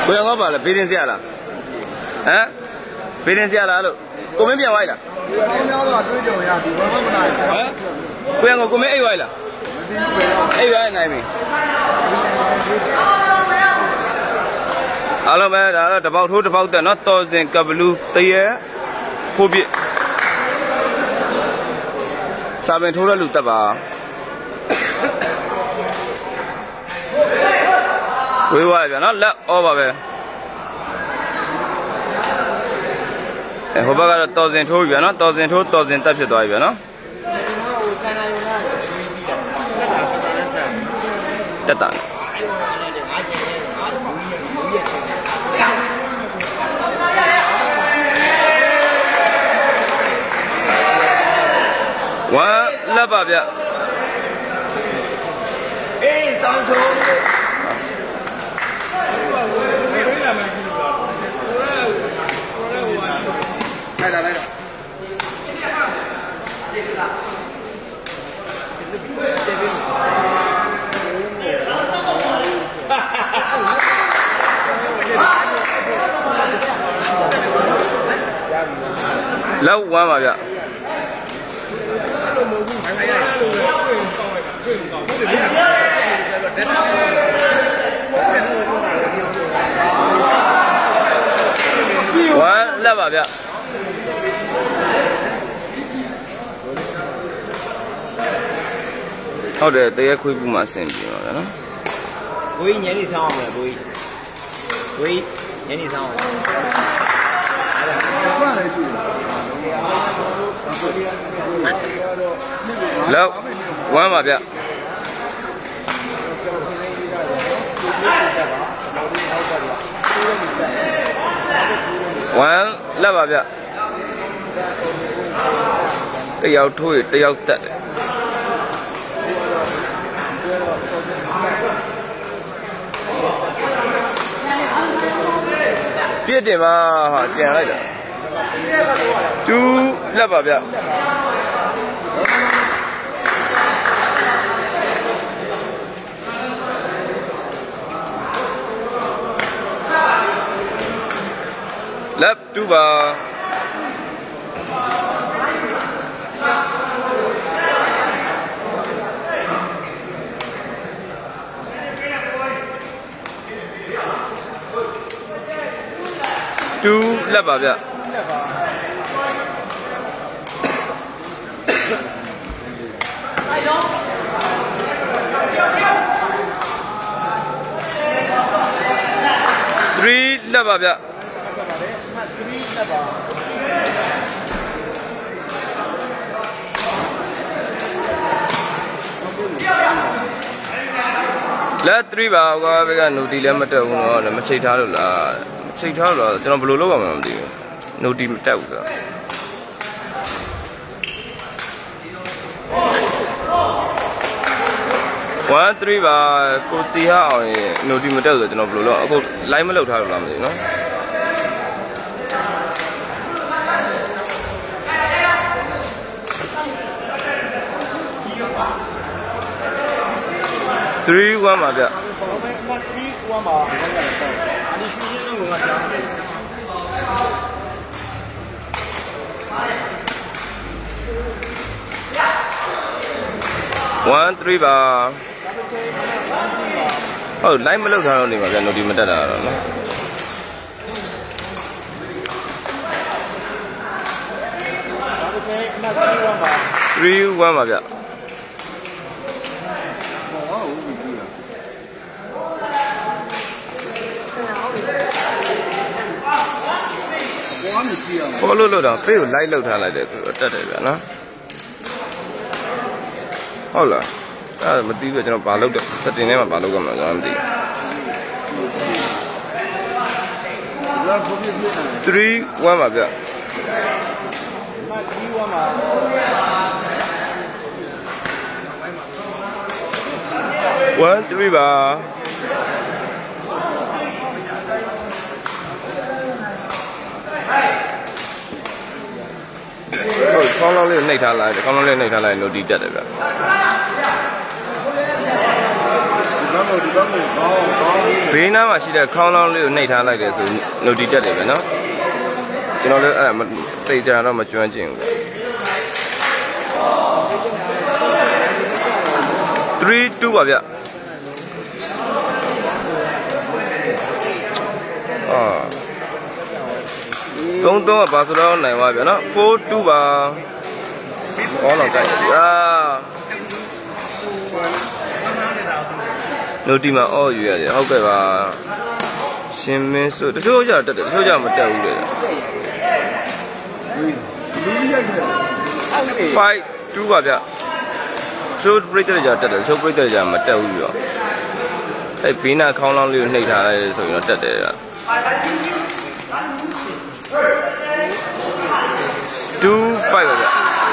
ကိုရောပါလားဘေးရင်စရလားဟမ်ဘေးရင်စရလားလို့ကိုမင်းပြန်ဝိုင်းလားကောင်းများတော့တွေးကြုံရပြီဘာမှမနိုင်ဟမ်ကိုရောကိုမင်းအိတ်ဝိုင်းလားအိတ်ဝိုင်းနိုင်ပြီအားလုံးပဲဒါတော့တပေါက်ထိုးတပေါက်တက်နော်တော်စင်ကဘလူးတရဲဖိုးပြစာပင်ထိုးတဲ့လူတက်ပါဝေးသွားပြီဗျာနော်လက်ဩပါပဲဟိုဘက်ကတော့တော်စင်ထိုးပြီဗျာနော်တော်စင်ထိုးတော်စင်တက်ဖြစ်သွားပြီဗျာနော်တက်တာဝမ်းလက်ပါဗျအေးစောင်းထိုးလိုက်တာလောက်ဝမ်းပါဗျဝမ်းလက်ပါဗျဟုတ်တယ်တရက်ခွေးပူမှအဆင်ပြေပါဗျာနော်ကိုကြီးညနေဆောင်အောင်လေကိုကြီးညနေဆောင်အောင်ဘာလဲရှိလောက်ဝမ်းပါဗျဝမ်းလက်ပါဗျတယောက်ထိုးရတယောက်တက်တယ်ပြည့်တင်ပါဟာကျန်လိုက်တာတူလက်ပါဗျလက်တူပါတူလက်ပါဗျ3လက်ပါဗျလက်3ပါကွာဘက်ကနိုတီလည်းမတက်ဘူးတော့လည်းမချိတ်ထားလို့လားချိတ်ထားတော့ကျွန်တော်ဘယ်လိုလုပ်ရမှာမသိဘူးနိုတီမတက်ဘူးဆိုတော့1 3ပါကိုတီဟာအောင်ရင်နိုတီမတက်ဘူးဆိုတော့ကျွန်တော်ဘယ်လိုလုပ်အခု line မလုပ်ထားလို့လားမသိဘူးနော်3 1ပါဗျ3 1ပါအဒီရှူရှင်းလုံးကကြားတယ်1 3ပါဟုတ် line မလုပ်ထားတော့နေပါဗျာ note မတက်တာတော့နော်3 1ပါဗျဘောလို့လို့တော့ဖေးကို live လောက်ထားလိုက်တယ်ဆိုတော့တက်တယ်ဗျာနော်ဟုတ်လားအဲ့ဒါမသိဘူးကျွန်တော်ဘာလုပ်တော့စတင်ထဲမှာဘာလုပ်ကြမှာကျွန်တော်မသိဘူး3 1ပါဗျ1 3ပါဟုတ်ကောင်းလောက်လေးနှိပ်ထားလိုက်ကောင်းလောက်လေးနှိပ်ထားလိုက်လို့ဒီတက်တယ်ဗျဘေးနားမှာရှိတဲ့ခေါင်းလောင်းလေးကိုနှိပ်ထားလိုက်တယ်ဆိုနုတ်တီတက်တယ်ပဲနော်ကျွန်တော်လည်းအဲ့ဒါတိတ်ကြတော့မကျွမ်းကျင်ဘူး3-2ပါဗျ3-3ကဘာဆိုတော့နိုင်ပါဗျနော်4-2ပါဟောတော့ကြိုက်အာနိုတီမှာအော်ယူရတယ်ဟုတ်ကဲ့ပါရှင်မင်းဆိုတချို့ကြတက်တယ်တချို့ကြမတက်ဘူးလေ5-2ပါဗျချိုးပရိသတ်ကြတက်တယ်ချိုးပရိသတ်ကြမတက်ဘူးရောအဲ့ဘေးနာခေါင်းလောင်းလေးကိုနှိပ်ထားလိုက်ဆိုရင်တော့တက်တယ်ဗျ2-5ပါဗျ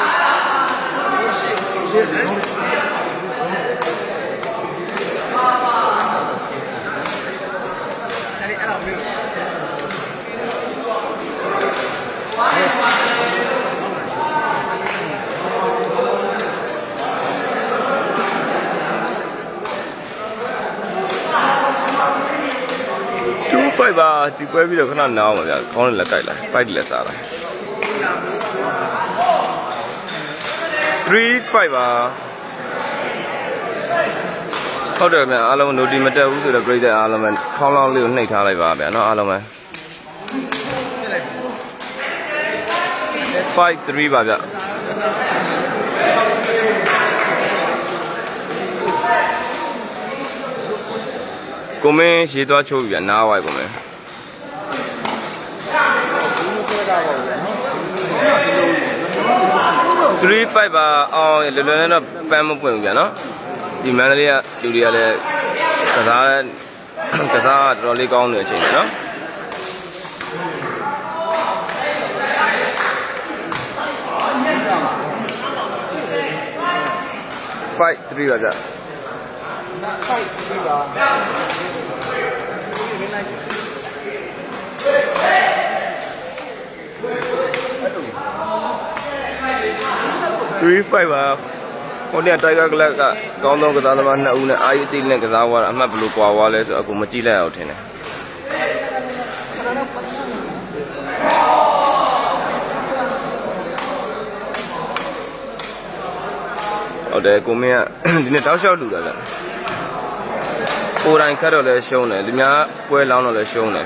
5ပါဒီပွဲပြီးတော့ခဏနားအောင်ပါဗျာခေါင်းနဲ့လက်ကြိုက်လိုက်ပိုက်လက်စားလိုက်3-5ပါဟုတ်တယ်ဗျာအားလုံးနိုတီမတက်ဘူးဆိုတော့ grade အားလုံးပဲခေါင်းလောင်းလေးကိုနှိပ်ထားလိုက်ပါဗျာနော်အားလုံးပဲ5-3ပါဗျာကိုမင်းရေသွားချိုးပြီဗျာနားဝိုက်ကိုမင်း3-5ပါအောင်လွယ်လွယ်နဲ့တော့ပန်းမပွင့်ဘူးဗျာနော်ဒီမန္တလေးကလူတွေကလည်းကစားတော်တော်လေးကောင်းနေတဲ့အချိန်ပဲနော်5-3ပါဗျာ5-3ပါ3-5ပါဟိုနေ့တိုင်ဂါကလပ်ကကောင်းသောကစားသမား2ဦးနဲ့အာရီအတိနဲ့ကစားသွားတာအမှတ်ဘယ်လိုကွာသွားလဲဆိုတော့အခုမကြည့်လိုက်အောင်ထင်တယ်ဟုတ်တယ်ကိုမင်းကဒီနေ့တောက်လျှောက်လူတာဗျကိုတိုင်းခတ်တော့လည်းရှုံးတယ်ဒီများပွဲလောင်းတော့လည်းရှုံးတယ်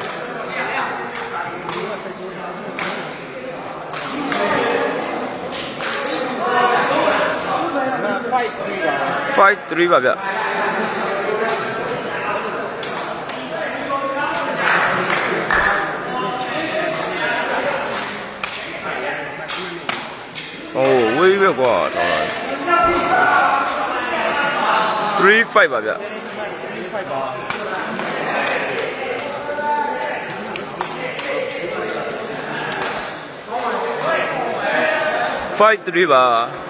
5-3ပါဗျโอ้ဝေးပဲကွာထောင်းလာ3-5ပါဗျ3-5ပါ5-3ပါ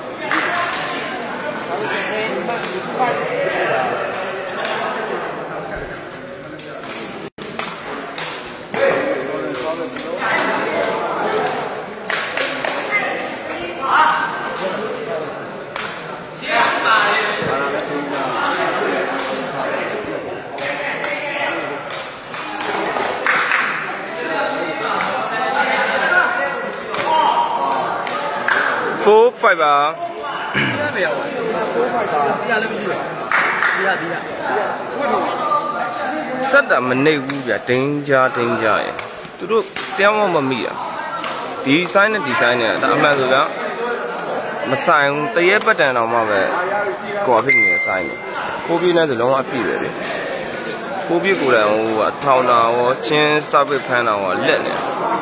4-5ပါဆက်တာမနေဘူးဗျဒင်းကြရဲ့သူတို့တရားမမိอ่ะဒီဆိုင်နဲ့ဒီဆိုင်နဲ့ဒါအမှန်ဆိုတော့မဆိုင်ဘူးတရေပတ်တန်တော်မှပဲကွာဖြစ်နေတဲ့ဆိုင်ကိုပြင်းနဲ့ဆိုလုံးဝအပြည့်ပဲလေကိုပြည့်ကိုယ်တိုင်ဟိုကထောင်တာရောချင်းစပစ်ဖမ်းတာရောလက်နေ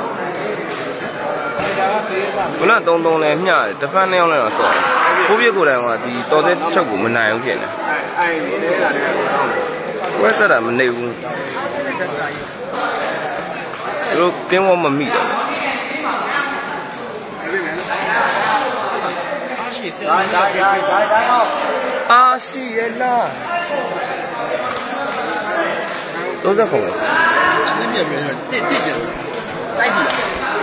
ခုန3-3လဲမျှတယ်တစ်ဖက်2ယောက်လဲတော့ဆော့ကိုပြည့်ကိုယ်တိုင်ကဒီတော်တဲ့ချုပ်ကိုမနိုင်ဘူးဖြစ်နေဝက်ဆက်တာမနေဘူးသူတို့တင်းဝမမိတယ်အာရှိရလား30ခုပဲချင်းပြပြတက်ကြတယ်တိုက်စီ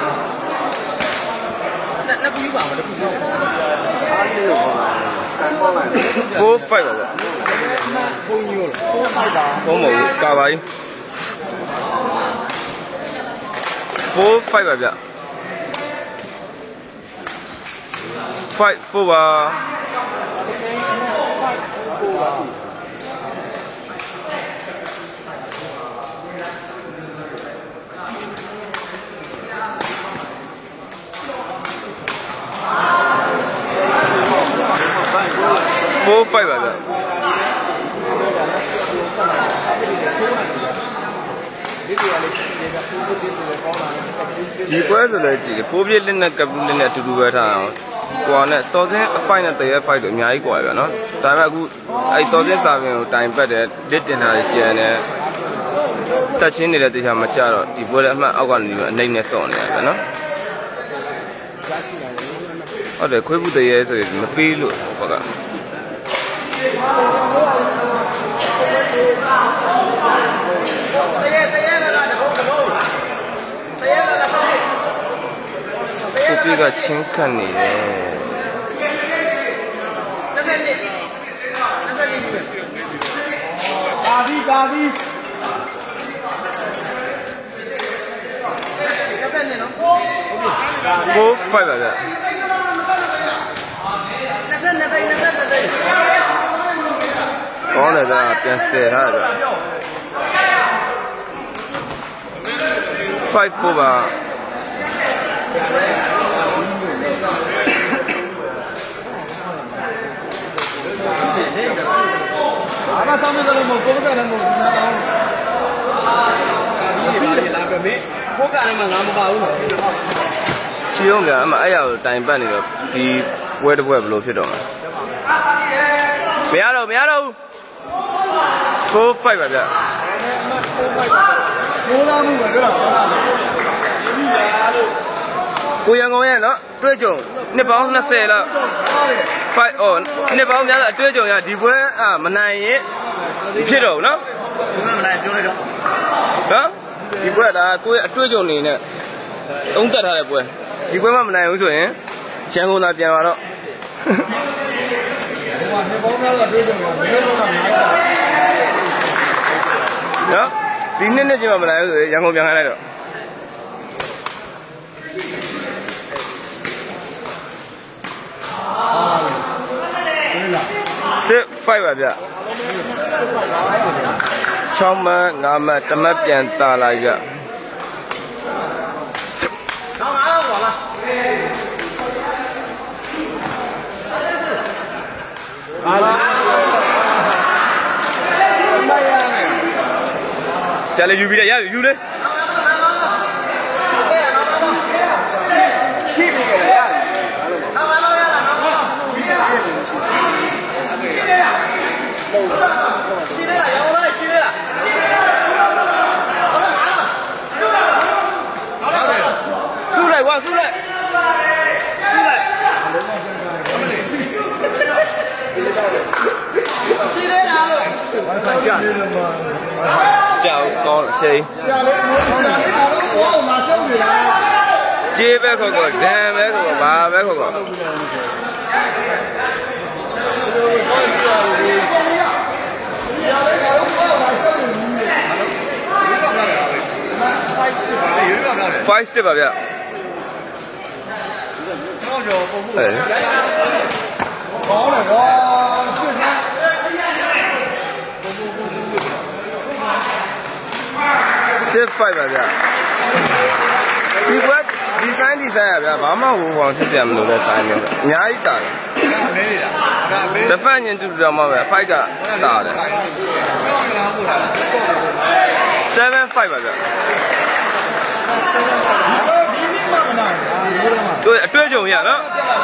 လားလက်ကူပါမတခု4-5ပါဗျဘုံညို့4 5ပါဘုံမဟုတ်ကာပါကြီး4 5ပါဗျ5 4ပါ4 5ပါဗျဒီပွဲဆိုလည်းကြည့်ပိုးပြည့်လက်နဲ့ကပ်လက်နဲ့အတူတူပဲထားအောင်ကွာနဲ့တော်စင်းအဖိုက်နဲ့တရဲဖိုက်တို့အများကြီးကွာဗျာနော်ဒါပေမဲ့အခုအဲ့တော်စင်းစာပင်ကိုတိုင်ပတ်တယ်လက်တင်တာကြံတယ်တက်ချင်းနေတဲ့တေချာမကြတော့ဒီပွဲလည်းအမှတ်အောက်ကနေပြီးအနှိမ့်နဲ့စော့နေရဗျာနော်ဟုတ်တယ်ခွေးဘူးတရဲဆိုရင်မပေးလို့ဘာကကိုပြေကချင်းခတ်နေတယ်ကာပြီ 4 5ပါဗျကောင်းတယ်ဗျပြန်ဆယ်ထားတယ်ဗျ5 4ပါအားကစားမယ်လို့မဟုတ်ကိုယ်ကလည်းမဟုတ်ဘူးနားတော့ဒီလာပဲမင်းဖိုးကလည်းငါမပါဘူးနော်ချီအောင်ဗျာအမအဲ့ရကိုတိုင်ပတ်နေတော့ဒီဝဲတစ်ပွဲဘယ်လိုဖြစ်တော့မှာမရတော့ဘူး4 5ပါဗျကိုးလာမှုပဲပြောတာကိုရန်ကုန်ရဲ့နော်တွေ့ကြုံနှစ်ပေါင်း20လောက်5 on နှစ်ပေါင်းများအတွေ့ကြုံရဒီပွဲမနိုင်ရင်ဖြစ်တော့ဘူးနော်မနိုင်ပြောလိုက်တော့နော်ဒီပွဲဒါကိုရဲ့အတွေ့ကြုံနေနဲ့သုံးသက်ထားတဲ့ပွဲဒီပွဲမှမနိုင်ဘူးဆိုရင်ရန်ကုန်သာပြန်လာတော့နှစ်ပေါင်းများတော့တွေ့ကြုံတော့မင်းတို့ကနိုင်တာနော်ဒီနှစ်ချင်းမှမနိုင်ဘူးဆိုရင်ရန်ကုန်ပြန်ခိုင်းလိုက်တော့စစ်5ပါဗျ6မှတ်5မှတ်တမတ်ပြန်တာလာကြဆရာလေးယူပြီးရယူလေကြောက်ကောင်းရှိကျေးပဲခေါ်ခေါ်ဒံပဲခေါ်ခေါ်ဘာပဲခေါ်ခေါ်5 6ပါဗျတော့တော့ပုံမှုကောင်းတယ်ကွာစစ်ထားစစ်5ပါဗျဒီဘက်ဒီဇိုင်းရဗျဘာမှဟိုကောင်ဖြစ်ပြန်မလို့လဲဆိုင်မျိုးအများကြီးတာတယ်မဲနေတာဒါမဲတဖက်ညင်တူတော်မှာပဲ5ကတာတယ်7 5ပါဗျတို့အတွေ့အကြုံရနော်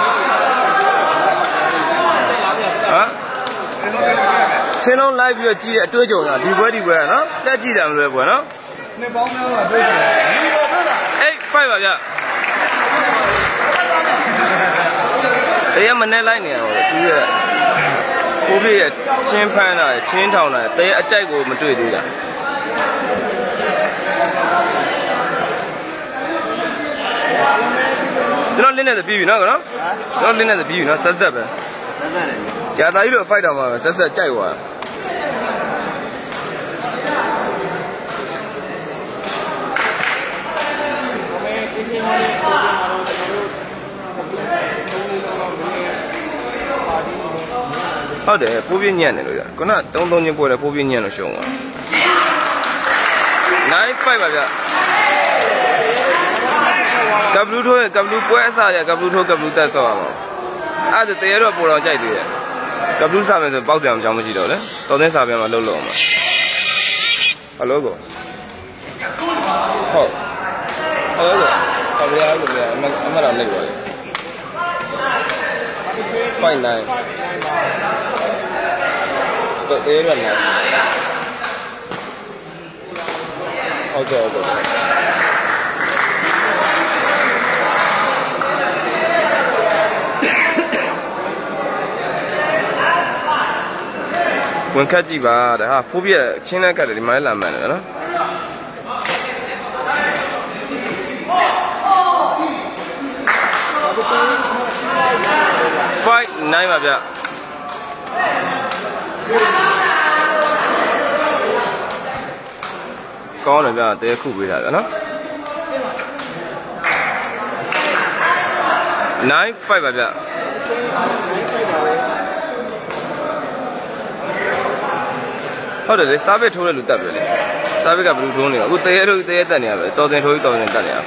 ဟမ်ချင်းလုံး live ပြီးတော့ကြည့်တဲ့အတွေ့အကြုံရဒီပွဲနော်တက်ကြည့်တယ်မလို့ပဲနော်နှစ်ပေါင်းများတော့တွေ့တယ် 8 5ပါဗျတရားမနဲ့လိုက်နေရတော့သူရဲ့ကိုပြည့်ရဲ့ချင်းဖမ်းတာချင်းထောင်တာတရားအကြိုက်ကိုမတွေ့သေးတာကျွန်တော်လင်းနေသပြီးပြီနော်ကျွန်တော်လင်းနေသပြီးပြီနော်ဆက်ပဲဆက်တယ်ကြာသားကြီးတို့ fight တော့မှာပဲဆက်ကြိုက်သွားဟုတ်တယ်ပိုးပြင်းညံ့တယ်လို့ရခုန3-3ချင်းပွဲတယ်ပိုးပြင်းညံ့လို့ရှုံးသွား9-5ပါဗျကပ်ဘလူးထိုးရင်ကပ်ဘလူးပွဲအစားရကပ်ဘလူးထိုးကပ်ဘလူးတက်ဆော့ရမှာအဲ့ဒါတရေတော့ပိုတော်ကြိုက်သေးတယ်ကပ်ဘလူးစားမယ်ဆိုပေါက်တယ်အောင်ကြောင်းမရှိတော့လေတော်သိန်းစားပြန်မှာလှုပ်လို့အောင်ပါဟယ်လိုကိုဟုတ်ဟယ်လိုကိုခေါ်ပြရလို့ပြအမတော်လိုက်ပါလေ5-9တော့အေးရနေဟုတ်ကဲ့ဟုတ်ကဲ့ဝင်ခတ်ကြည့်ပါတဲ့ဟာဖိုးပြက်ချင်းလက်ကတ်တယ်ဒီမှာလည်းလာမှန်တယ်နော်5-9ပါဗျကောင်းတယ်ဗျတဲခုပေးတာဗျနော်9-5ပါဗျဟုတ်တယ်လေစားပစ်ထိုးတဲ့လူတက်ပဲလေစားပစ်ကဘယ်လိုထိုးနေလဲအခုတဲရိုးတဲတက်နေရပဲတော်တင်ထိုးကြီးတော်တင်တက်နေရ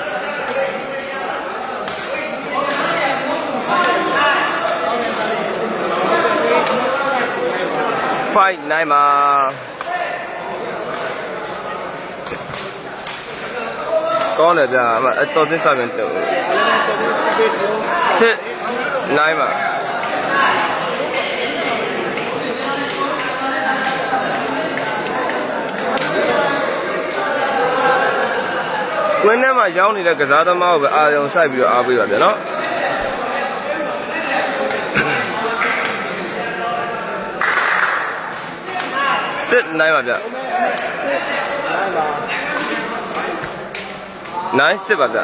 5-9ပါကောင်းတယ်ဗျာတော်တင်စားပြန်တော့6-9ပါဝင်းထဲမှာရောင်းနေတဲ့ကစားသမားကိုပဲအာရုံစိုက်ပြီးတော့အားပေးပါဗျာနော်9ပါဗျ9-6ပါဗျ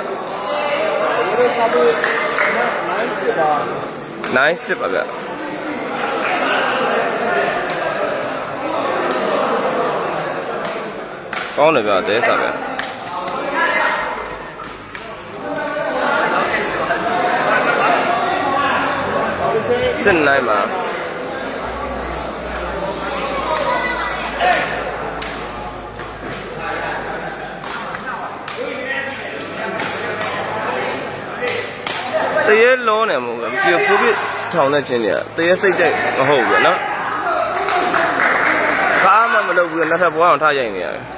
9-6ပါဗျကောင်းတယ်ဗျတဲစားဗျ9ပါတရေလုံးနေမို့ဗျာပိုးပြထောင်တဲ့ချင်းတွေကတရေစိတ်ကြိုက်မဟုတ်ဘူးနော်ဘာမှမလုပ်ဘူးနောက်ထပ်ဘွားအောင်ထားရိုက်နေရတယ်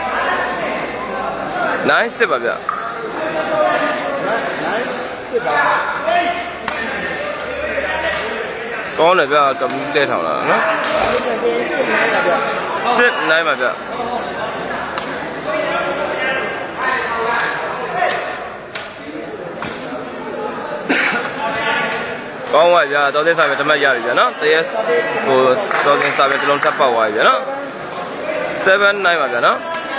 9-6ပါဗျာ9-6ပါကောင်းတယ်ဗျာကမူးတဲထောင်လာနော်9ပါဗျာကောင်းပါဗျာတော်တဲ့စားပဲတမတ်ရပြီဗျာနော်တရေဟိုတော်ကင်းစားပဲတစ်လုံးထပ်ပေါက်သွားပြီဗျာနော်7-9ပါဗျာနော်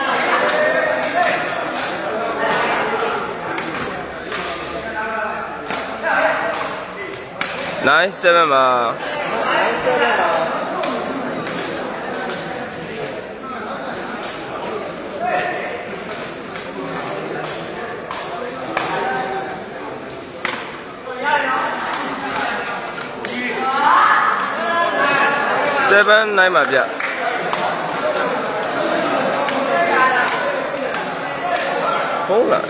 9-7ပါ7-9ပါဗျဖုန်းလာ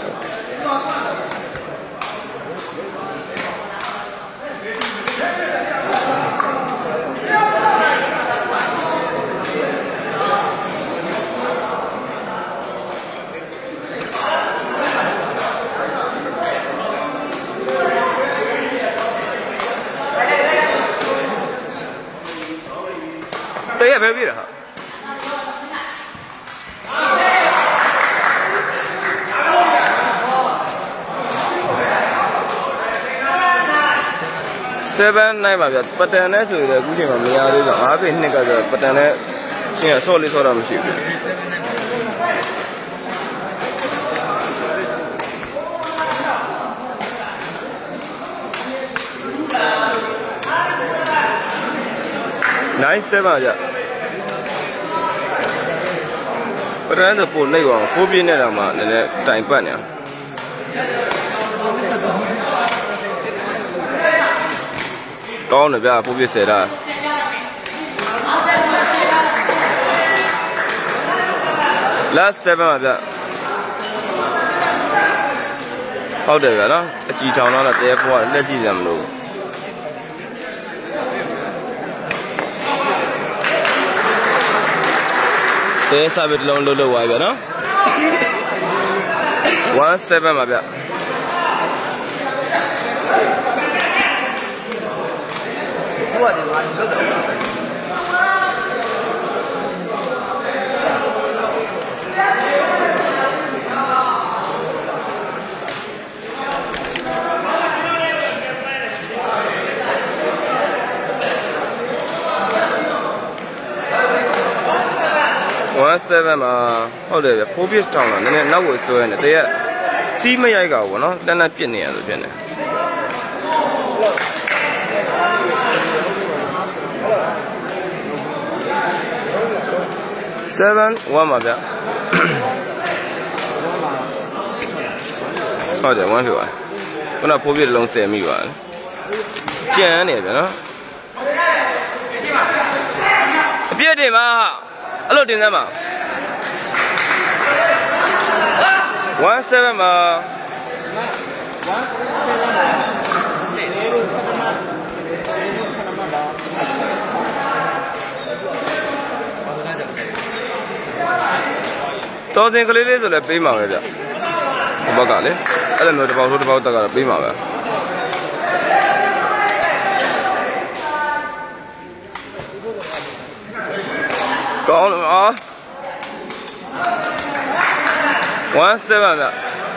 တရေပဲပြီလား7-9ပါဗျပတန်နဲ့ဆိုရင်အခုချိန်မှာမရသေးဘူး5ပေ2ကဆိုပတန်နဲ့ချင်းဆော့လေးဆော့တာမရှိဘူး9-7ပါဗျပတန်ဆိုပို့လိုက်အောင်4ပြည့်နဲ့တော့မှနည်းနည်းတိုင်ပတ်နေအောင်ကောင်းတယ်ဗျ4ပြည့်10တာ last 7ပါဗျဟုတ်တယ်ဗျာနော်အကြည်ထောင်တော့တဲဖွားလက်ကြည့်ကြမလို့တဲစာပဲတစ်လုံးလှုပ်လှုပ်သွားပြီဗျာနော်17ပါဗျဟုတ်တယ်ငါလှုပ်တယ်17မှာဟုတ်တယ်ဗျ4 piece တောင်းတော့နည်းနည်းနောက်ကိုဆွဲနေတရက်စီးမရိုက်ကဘောနော်လက်နဲ့ပြစ်နေရဆိုဖြစ်နေ7 1ပါဗျဟုတ်တယ်1ဖြစ်ပါခုန4 piece လုံး10မိပါကြံနေဗျနော်အပြည့်တင်ပါအဲ့လိုတင်စမ်းပါ17မှာတော်စင်ကလေးလေးဆိုလည်းပေးမှာပဲဗျဒီဘက်ကလေအဲ့လိုမျိုးတစ်ပေါက်ထိုးတစ်ပေါက်တက်ကတော့ပေးမှာပဲကောင်းလို့啊17ဗျ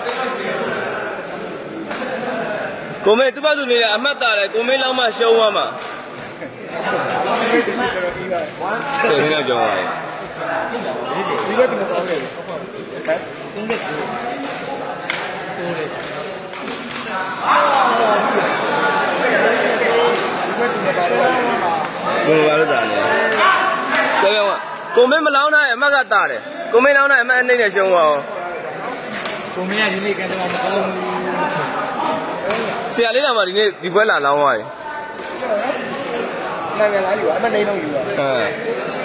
ကိုမေသူ့ဘာသူနေအမှတ်တာတယ်ကိုမေလောက်မှရှုံးသွားမှာ10နှစ်ကျော်ပါဒီကတည်းကကောင်းတယ်တင်းကတိုးတယ်ဘယ်လိုလဲတာလဲဆက်ရအောင်ကိုမေမလောင်းနိုင်အမှတ်ကတာတယ်ကိုမေလောင်းနိုင်အမှတ်အနေနဲ့ရှုံးသွားအောင်ကိုမေကဒီနေ့ကန်တော့မကောင်းဘူးဆရာလေးတော်မဒီနေ့ဒီပွဲလာလောင်းသွားပြီနိုင်ငံလာယူအမှတ်နေလုံးယူပါဟမ်ဆရာလေး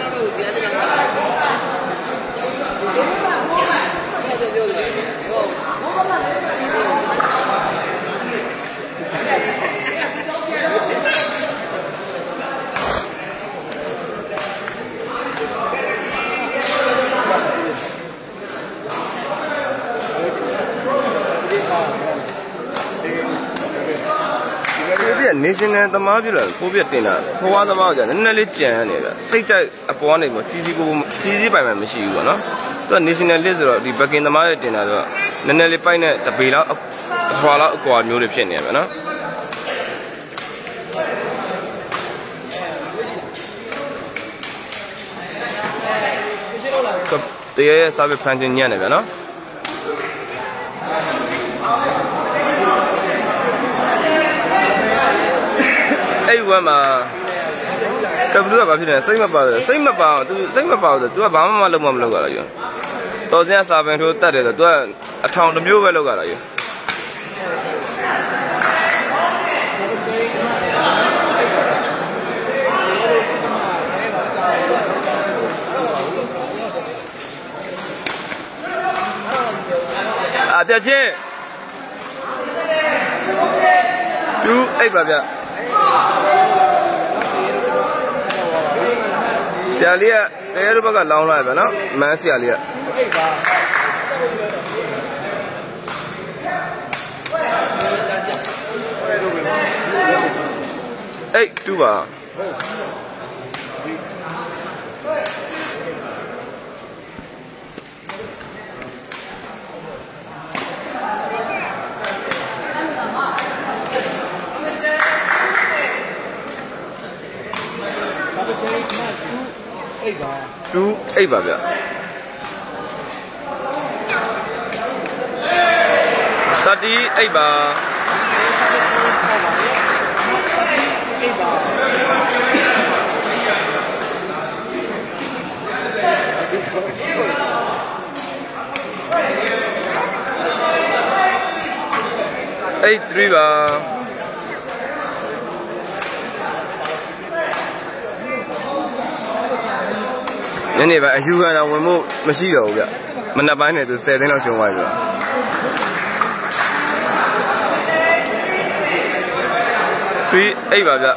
တော်ပြောတယ်national သမားပြလာကိုပြတင်တာဖွားသမားကနည်းနည်းလေးကြံနေတယ်စိတ်ကြိုက်အပေါ်ကနေစီစီပိုင်မှမရှိဘူးပေါ့နော်သူက national list ဆိုတော့ဒီ backing သမားတွေတင်တာဆိုတော့နည်းနည်းလေးပိုက်နဲ့တပေလောက်အထွာလောက်အကွာမျိုးတွေဖြစ်နေတယ်ဗျနော်တရားရဲ့စာပေဖန်တီးညံ့နေဗျနော်အဲ့ဝမ်းမှာကဘလူးကဘာဖြစ်နေစိတ်မပါဘူးစိတ်မပါဘူး तू စိတ်မပါဘူး तू ကဘာမှလုပ်မလုပ်ရတာယူတော်စင်းစာပင်ထိုးတတ်တယ်ဆို तू ကအထောင်တစ်မျိုးပဲလုပ်ရတာယူပြချင်း2 8ပါဗျဆရာလေးကတဲတို့ဘက်ကလောင်းလာဗျနော်မန်းဆရာလေးက2ပါ2 8ပါဗျ38ပါ3ပါညနေပိုင်းအယူခံတာဝင်ဖို့မရှိတော့ဘူးဗျမနက်ပိုင်းနဲ့သူ10သိန်းလောက်ရှုံးသွားပြီပြီးအိပ်ပါဗျ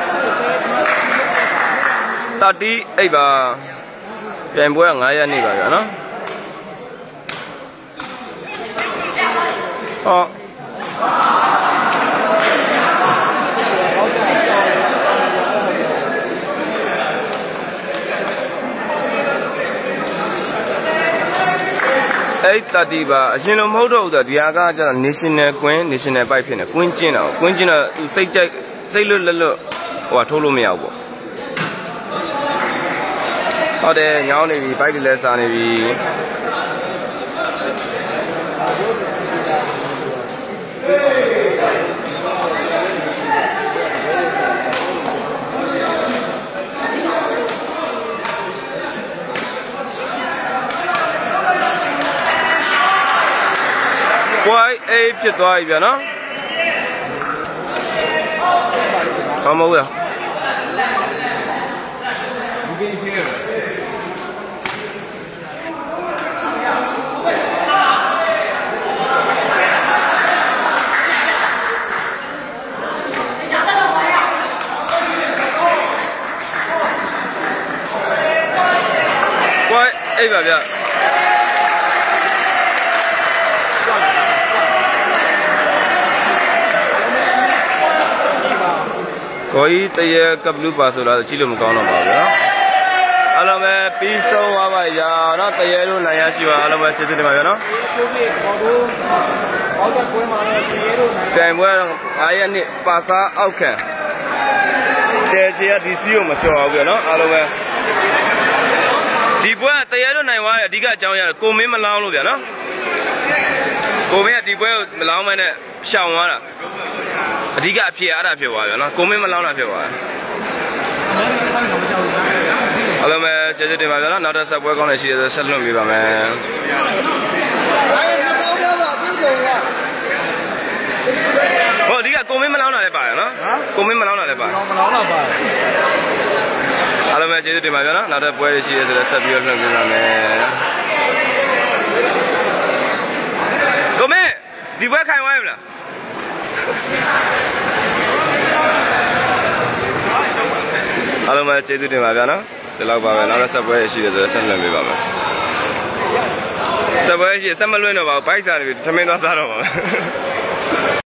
တတိအိပ်ပါပြန်ပွဲ9ရက်နေပါဗျနော်ဟောအဲ့တတိပါအရှင်လုံးမဟုတ်တော့ဘူးဒီဟာကကျတော့ national queen national bike ဖြစ်နေ queen ကျင်းတာqueen ကျင်းတော့သူစိတ်ကြိုက်စိတ်လွတ်လွတ်ဟိုထိုးလို့မရဘူးပေါ့ဟုတ်တယ်ညောင်းနေပြီ bike တွေလည်းစားနေပြီဝိုင်းအေးဖြစ်သွားပြီဗျာနော်ဘာမဟုတ်လားဝိုင်းအေးပါဗျာကိုကြီးတရေကပ်လူပါဆိုတော့ကြည့်လို့မကောင်းတော့ပါဘူးနော်အားလုံးပဲပြီးဆုံးသွားပါရနော်တရေတို့နိုင်ရရှိပါအားလုံးပဲကျေးဇူးတင်ပါဗျာနော်ကိုပြည့်ခေါ်တို့အောက်ကကွဲမှာတော့တရေတို့နိုင်ကံပွဲ9ရက်နေ့ပါစားအောက်ခံတဲချေကဒီစီကိုမကြော်ဘူးဗျာနော်အားလုံးပဲဒီပွဲတရေတို့နိုင်သွားရဲ့အဓိကအကြောင်းရကိုမင်းမလောင်းလို့ဗျာနော်ကိုမင်းကဒီပွဲကိုမလောင်းမနဲ့ရှောင်သွားတာအဓိကအဖြစ်အဲ့ဒါဖြစ်သွားပြီနော်ကိုမင်းမလောင်းတာဖြစ်သွားတယ်အားလုံးပဲကျေးဇူးတင်ပါဗျာနော်နောက်တစ်ဆက်ပွဲကောင်းနေရှိရဆက်လွှင့်ပေးပါမယ်ဟောအဓိကကိုမင်းမလောင်းတာလည်းပါတယ်နော်ကိုမင်းမလောင်းတာလည်းပါတယ်မလောင်းတော့ပါတယ်အားလုံးပဲကျေးဇူးတင်ပါဗျာနော်နောက်တစ်ပွဲရှိရဆိုတော့ဆက်ပြီးလွှင့်ပေးပါမယ်ကိုမင်းဒီပွဲခိုင်သွားပြီလားအားလုံးပဲကျေးဇူးတင်ပါဗျာနော်ဒီလောက်ပါပဲနောက်တော့ဆက်ပွဲရှိတယ်ဆိုတော့ဆက်လွှင့်ပေးပါမယ်ဆက်ပွဲရှိဆက်မလွှင့်တော့ပါဘူးဘိုက်စားနေပြီထမင်းသွားစားတော့ပါမယ်